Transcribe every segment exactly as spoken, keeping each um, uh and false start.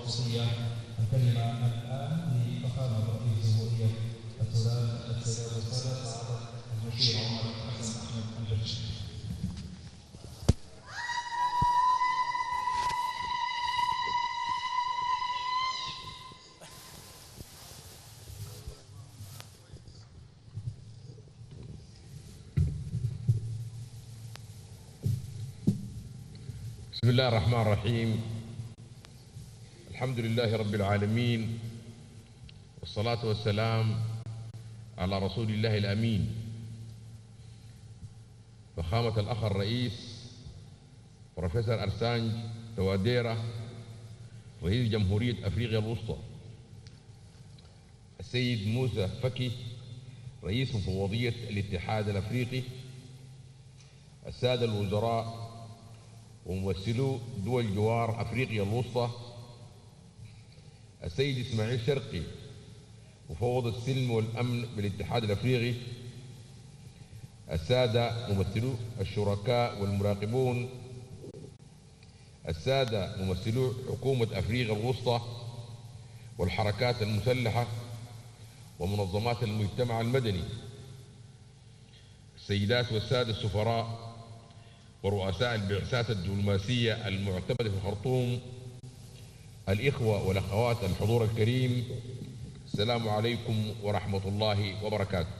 القدسية الكلمة الآن لفخامة رئيس جمهورية السودان السيد والسادة سعادة المشير عمر حسن أحمد البشير. بسم الله الرحمن الرحيم. الحمد لله رب العالمين، والصلاة والسلام على رسول الله الأمين فخامة الأخ الرئيس بروفيسور أرسانج تواديرا رئيس جمهورية أفريقيا الوسطى، السيد موسى فكي رئيس مفوضية الاتحاد الأفريقي، السادة الوزراء وممثلو دول جوار أفريقيا الوسطى، السيد إسماعيل شرقي مفوض السلم والأمن بالاتحاد الأفريقي، السادة ممثلو الشركاء والمراقبون، السادة ممثلو حكومة أفريقيا الوسطى والحركات المسلحة ومنظمات المجتمع المدني، السيدات والسادة السفراء ورؤساء البعثات الدبلوماسية المعتمدة في الخرطوم، الإخوة والأخوات الحضور الكريم، السلام عليكم ورحمة الله وبركاته.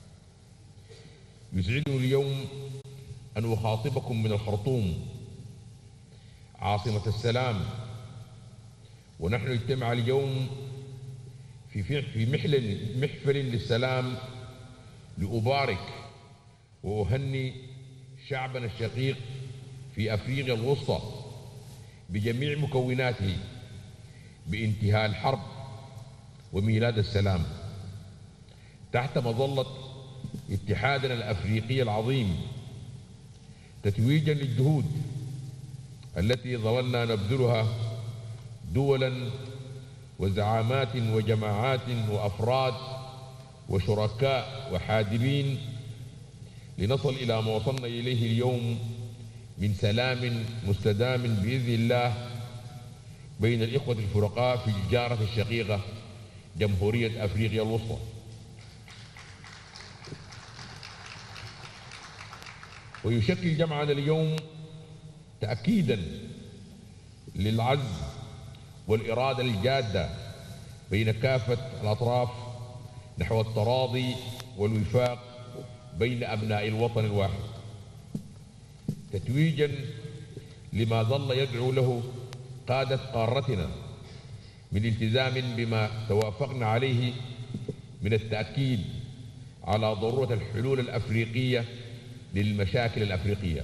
يسعدني اليوم أن أخاطبكم من الخرطوم عاصمة السلام، ونحن نجتمع اليوم في في محفل محفل للسلام لأبارك وأهني شعبنا الشقيق في أفريقيا الوسطى بجميع مكوناته بانتهاء الحرب وميلاد السلام تحت مظلة اتحادنا الأفريقي العظيم، تتويجا للجهود التي ظللنا نبذلها دولا وزعامات وجماعات وأفراد وشركاء وحادبين لنصل إلى ما وصلنا إليه اليوم من سلام مستدام بإذن الله بين الإخوة الفرقاء في الجارة الشقيقة جمهورية أفريقيا الوسطى. ويشكل جمعنا اليوم تأكيدا للعزم والإرادة الجادة بين كافة الأطراف نحو التراضي والوفاق بين أبناء الوطن الواحد، تتويجا لما ظل يدعو له قادة قارتنا من التزام بما توافقنا عليه من التأكيد على ضرورة الحلول الأفريقية للمشاكل الأفريقية.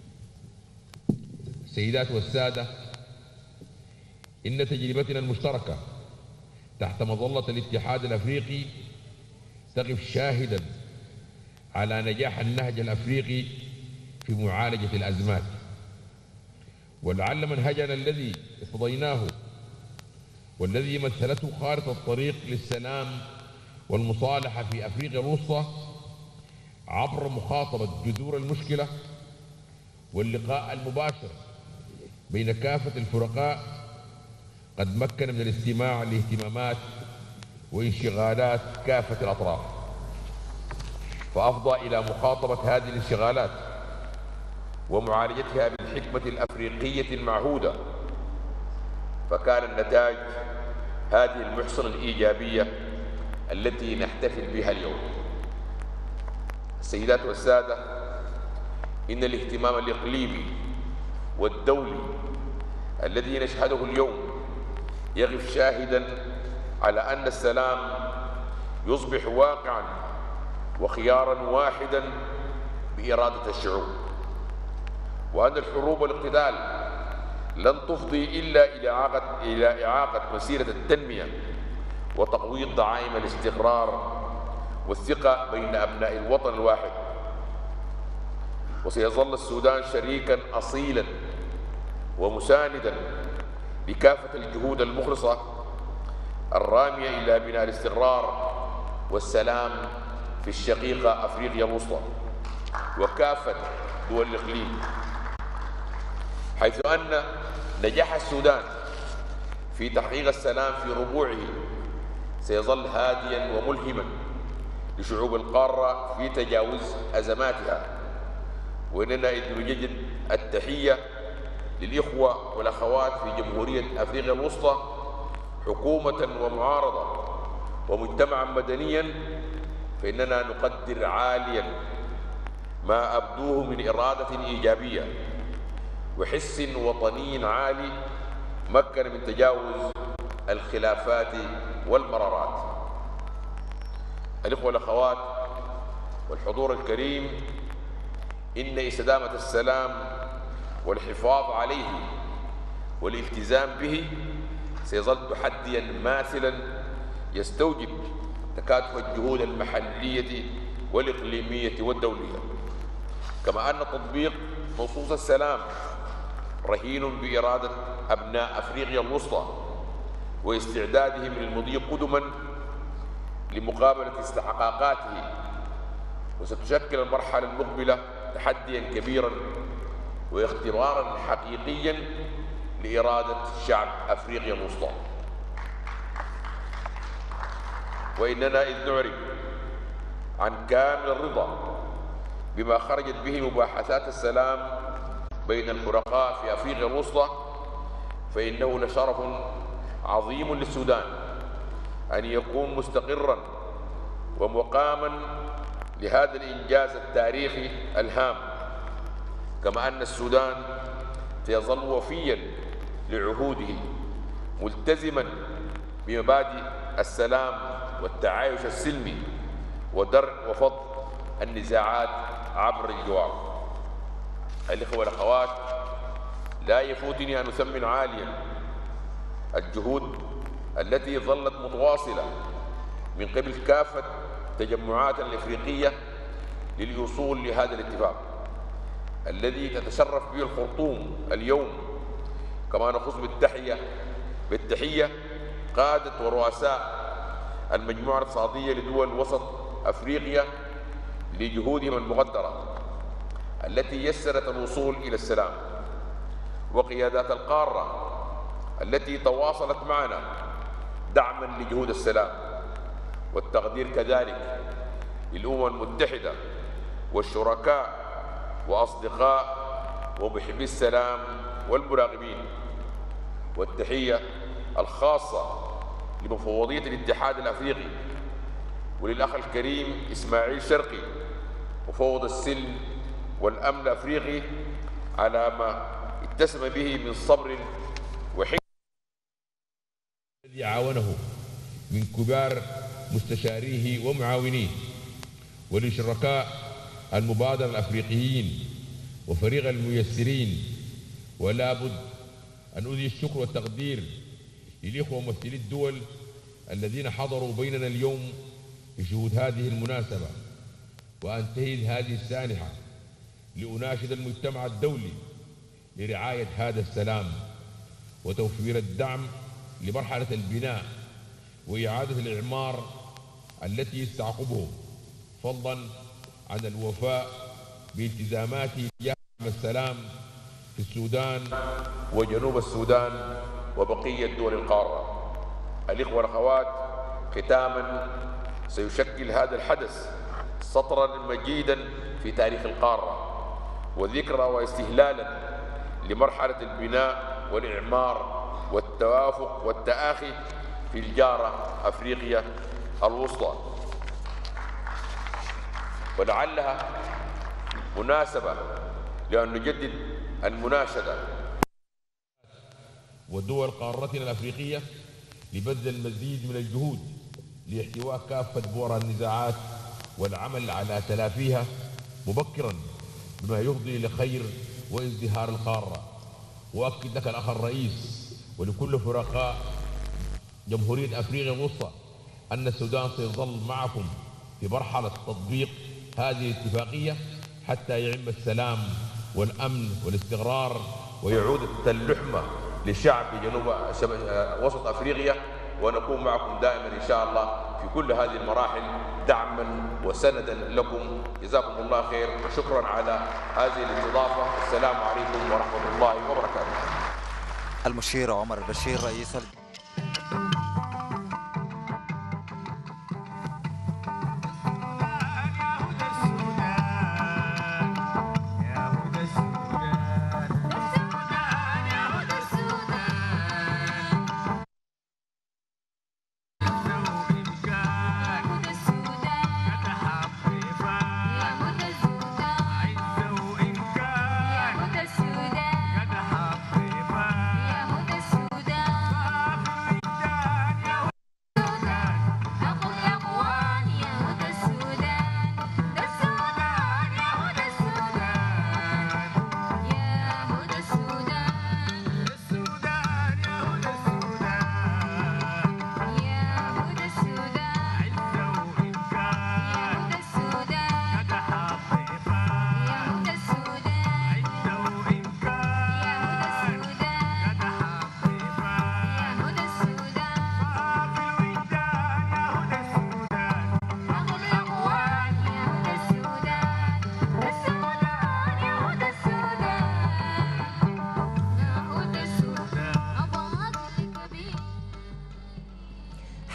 السيدات والسادة، إن تجربتنا المشتركة تحت مظلة الاتحاد الأفريقي تقف شاهدا على نجاح النهج الأفريقي في معالجة الأزمات، ولعل منهجنا الذي ارتضيناه والذي مثلته خارطة الطريق للسلام والمصالحة في أفريقيا الوسطى عبر مخاطبة جذور المشكلة واللقاء المباشر بين كافة الفرقاء قد مكن من الاستماع لاهتمامات وانشغالات كافة الأطراف، فأفضى إلى مخاطبة هذه الانشغالات ومعالجتها بالحكمة الأفريقية المعهودة، فكان النتاج هذه المحصنة الإيجابية التي نحتفل بها اليوم. السيدات والسادة، إن الاهتمام الإقليمي والدولي الذي نشهده اليوم يقف شاهدا على أن السلام يصبح واقعا وخيارا واحدا بإرادة الشعوب، وأن الحروب والاقتتال لن تفضي إلا إلى إعاقة, إلى إعاقة مسيرة التنمية وتقويض دعائم الاستقرار والثقة بين أبناء الوطن الواحد. وسيظل السودان شريكا أصيلا ومساندا لكافة الجهود المخلصة الرامية إلى بناء الاستقرار والسلام في الشقيقة أفريقيا الوسطى وكافة دول الإقليم، حيث أن نجاح السودان في تحقيق السلام في ربوعه سيظل هاديا وملهما لشعوب القارة في تجاوز أزماتها. وإننا إذ نجدد التحية للإخوة والأخوات في جمهورية أفريقيا الوسطى حكومة ومعارضة ومجتمعا مدنيا، فإننا نقدر عاليا ما أبدوه من إرادة إيجابية وحس وطني عالي مكن من تجاوز الخلافات والمرارات. الإخوة والأخوات والحضور الكريم، إن استدامة السلام والحفاظ عليه والالتزام به سيظل تحديا ماثلا يستوجب تكاتف الجهود المحلية والإقليمية والدولية، كما أن تطبيق نصوص السلام رهين بإرادة أبناء أفريقيا الوسطى واستعدادهم للمضي قدما لمقابلة استحقاقاته. وستشكل المرحلة المقبلة تحديا كبيرا واختبارا حقيقيا لإرادة شعب أفريقيا الوسطى. وإننا إذ نعرب عن كامل الرضا بما خرجت به مباحثات السلام بين الفرقاء في أفريقيا الوسطى، فإنه لشرف عظيم للسودان أن يكون مستقرا ومقاما لهذا الإنجاز التاريخي الهام، كما أن السودان سيظل وفيا لعهوده ملتزما بمبادئ السلام والتعايش السلمي ودرء وفض النزاعات عبر الجوار. الإخوة والأخوات، لا يفوتني أن أثمن عاليا الجهود التي ظلت متواصلة من قبل كافة تجمعاتنا الإفريقية للوصول لهذا الاتفاق الذي تتشرف به الخرطوم اليوم. كما نخص بالتحية بالتحية قادة ورؤساء المجموعة الاقتصادية لدول وسط أفريقيا لجهودهم المقدرة التي يسرت الوصول إلى السلام، وقيادات القارة التي تواصلت معنا دعما لجهود السلام، والتقدير كذلك للأمم المتحدة والشركاء وأصدقاء ومحبي السلام والمراقبين. والتحية الخاصة لمفوضية الاتحاد الأفريقي وللأخ الكريم إسماعيل شرقي مفوض السلم والأمن الأفريقي على ما اتسم به من صبر وحكمة الذي عاونه من كبار مستشاريه ومعاونيه، وللشركاء المبادرة الأفريقيين وفريق الميسرين. ولا بد أن أذي الشكر والتقدير للإخوة ممثلي الدول الذين حضروا بيننا اليوم في شهود هذه المناسبة. وأنتهز هذه السانحة لأناشد المجتمع الدولي لرعاية هذا السلام وتوفير الدعم لمرحلة البناء وإعادة الإعمار التي يستعقبه، فضلا عن الوفاء بالتزاماته تجاه السلام في السودان وجنوب السودان وبقية دول القارة. الإخوة والأخوات، ختاما، سيشكل هذا الحدث سطرا مجيدا في تاريخ القارة وذكرى واستهلالا لمرحلة البناء والإعمار والتوافق والتآخي في الجارة أفريقيا الوسطى، ولعلها مناسبة لأن نجدد المناشدة ودول قارتنا الأفريقية لبذل المزيد من الجهود لاحتواء كافة بؤر النزاعات والعمل على تلافيها مبكرا بما يفضي لخير وازدهار القارة. وأؤكد لك الأخ الرئيس ولكل فرقاء جمهورية أفريقيا الوسطى أن السودان سيظل معكم في مرحلة تطبيق هذه الاتفاقية حتى يعم السلام والأمن والاستقرار ويعود التلحمة لشعب جنوب وسط أفريقيا، ونكون معكم دائما إن شاء الله في كل هذه المراحل دعما وسندا لكم. جزاكم الله خير وشكرا على هذه الاستضافة. السلام عليكم ورحمة الله وبركاته. المشير عمر البشير رئيس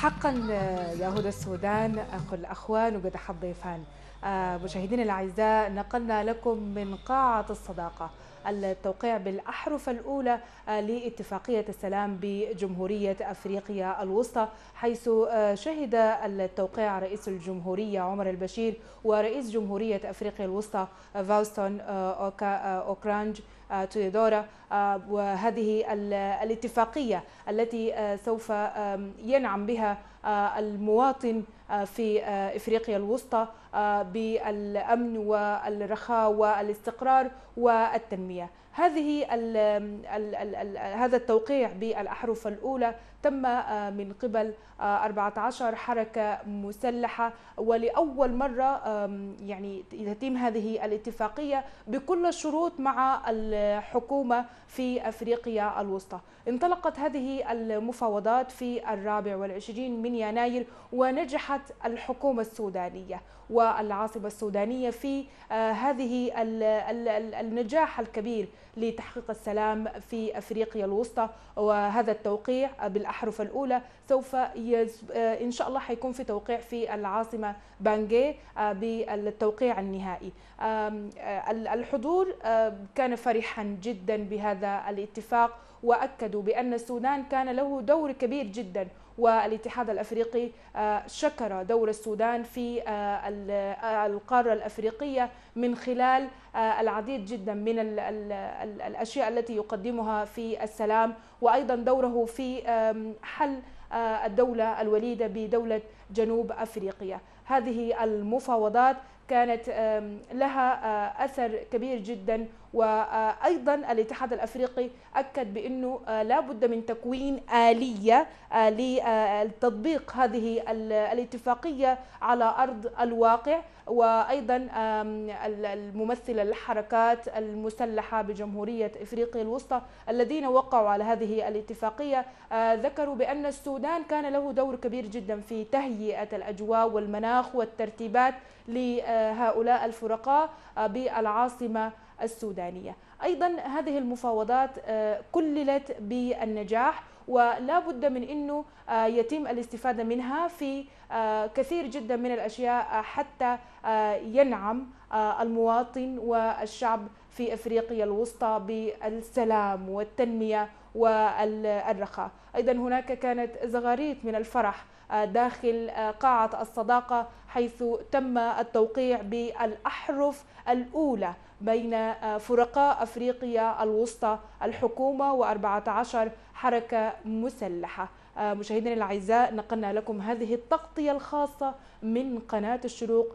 حقا يهود السودان أخو الأخوان وقدح الضيفان. مشاهدينا الأعزاء، نقلنا لكم من قاعة الصداقة التوقيع بالأحرف الأولى لاتفاقية السلام بجمهورية أفريقيا الوسطى، حيث شهد التوقيع رئيس الجمهورية عمر البشير ورئيس جمهورية أفريقيا الوسطى فاوستون أوكرانج تويدورا، وهذه الاتفاقية التي سوف ينعم بها المواطن في إفريقيا الوسطى بالأمن والرخاء والاستقرار والتنمية. هذه ال ال ال هذا التوقيع بالأحرف الأولى تم من قبل أربعة عشر حركة مسلحة، ولأول مرة يعني يتم هذه الاتفاقية بكل الشروط مع الحكومة في أفريقيا الوسطى. انطلقت هذه المفاوضات في الرابع والعشرين من يناير، ونجحت الحكومة السودانية والعاصمة السودانية في هذه النجاح الكبير لتحقيق السلام في أفريقيا الوسطى. وهذا التوقيع بالأحرف الأولى سوف إن شاء الله حيكون في توقيع في العاصمة بانجي بالتوقيع النهائي. الحضور كان فرحا جدا بهذا الاتفاق، وأكدوا بأن السودان كان له دور كبير جدا، والاتحاد الأفريقي شكر دور السودان في القارة الأفريقية من خلال العديد جدا من الأشياء التي يقدمها في السلام، وأيضا دوره في حل الدولة الوليدة بدولة جنوب أفريقيا. هذه المفاوضات كانت لها أثر كبير جدا، وأيضا الاتحاد الأفريقي أكد بأنه لا بد من تكوين آلية لتطبيق هذه الاتفاقية على أرض الواقع. وأيضا الممثل الحركات المسلحة بجمهورية إفريقيا الوسطى الذين وقعوا على هذه الاتفاقية ذكروا بأن السودان كان له دور كبير جدا في تهيئة الأجواء والمناخ والترتيبات لهؤلاء الفرقاء بالعاصمة السودانية. أيضا هذه المفاوضات كللت بالنجاح، ولا بد من أنه يتم الاستفادة منها في كثير جدا من الأشياء حتى ينعم المواطن والشعب في أفريقيا الوسطى بالسلام والتنمية والرخاء. أيضا هناك كانت زغاريت من الفرح داخل قاعة الصداقة، حيث تم التوقيع بالأحرف الأولى بين فرقاء أفريقيا الوسطى الحكومة وأربعة عشر حركة مسلحة. مشاهدينا الأعزاء، نقلنا لكم هذه التغطية الخاصة من قناة الشروق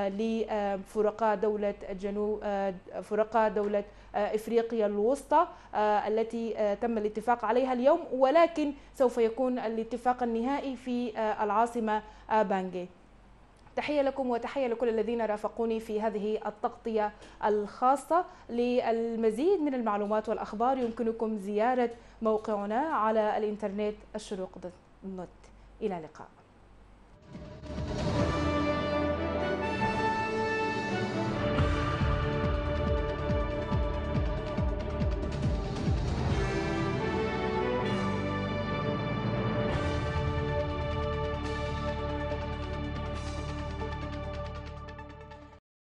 لفرقاء دولة جنوب فرقاء دولة إفريقيا الوسطى التي تم الاتفاق عليها اليوم، ولكن سوف يكون الاتفاق النهائي في العاصمة بانجي. تحية لكم وتحية لكل الذين رافقوني في هذه التغطية الخاصة. للمزيد من المعلومات والأخبار يمكنكم زيارة موقعنا على الإنترنت الشروق دوت نت. إلى اللقاء.